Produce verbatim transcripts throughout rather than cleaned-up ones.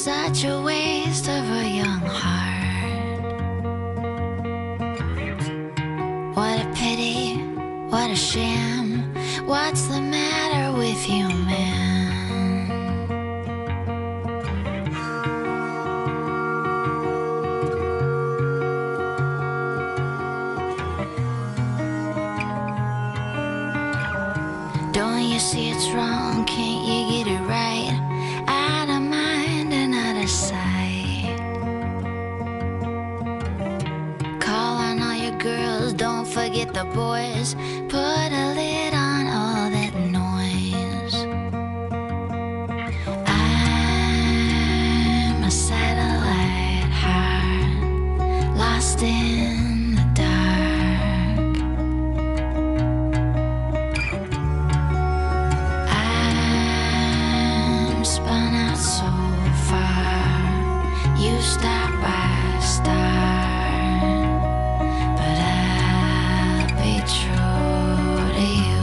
such a waste of a young heart. What a pity, what a shame. What's the matter with you, man? Don't you see it's wrong? Can't you get it right? Out of mind and out of sight. Call on all your girls, don't forget the boys. Put a lid on all that noise. I'm a satellite heart lost in the dark. I'm spun out so far. You start by start, but I'll be true to you.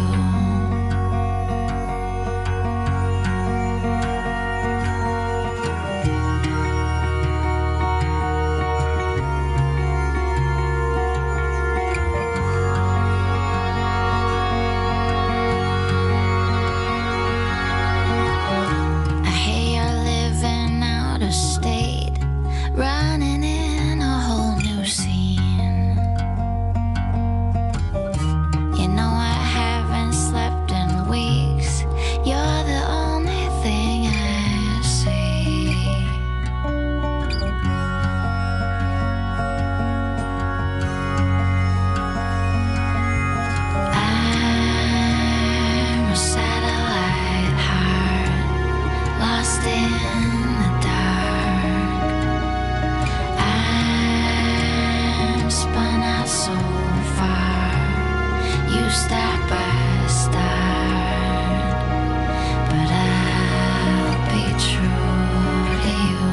I hear you're living out of state, running in a whole new scene. You know I haven't slept in weeks. You're the only thing I see. I'm a satellite heart lost in the dark. I'm spun out so far. You start by start, but I'll be true to you.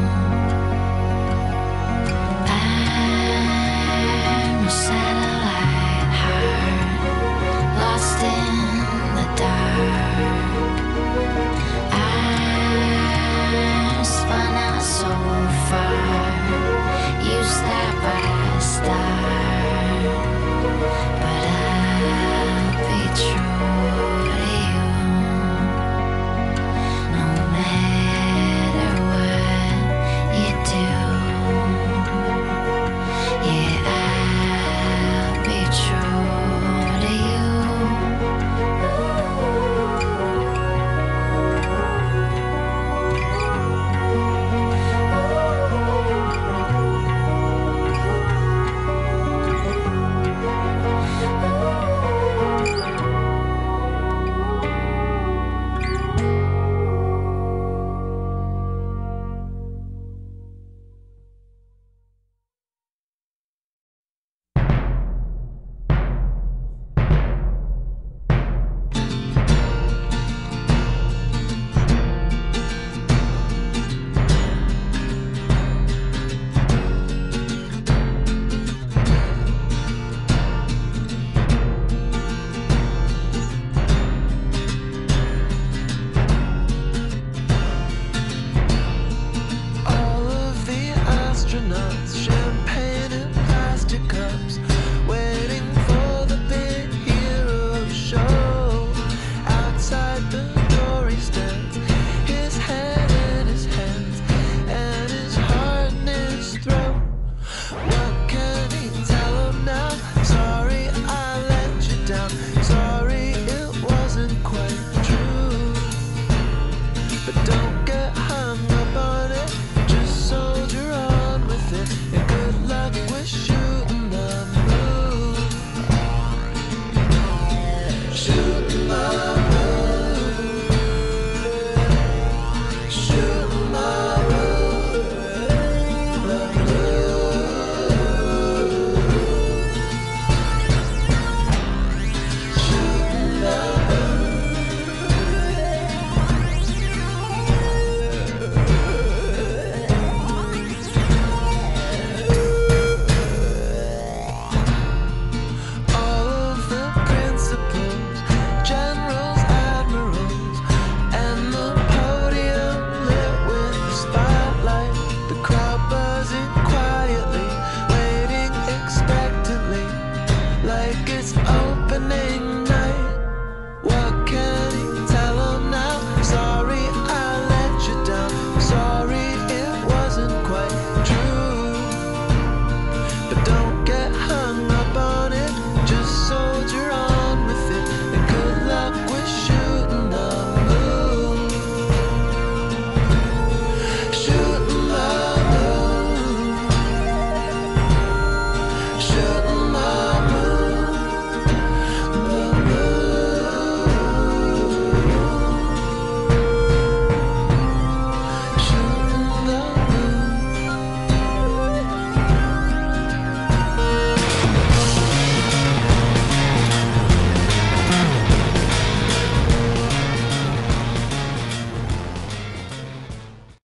I'm a satellite heart lost in the dark. I'm spun out so far.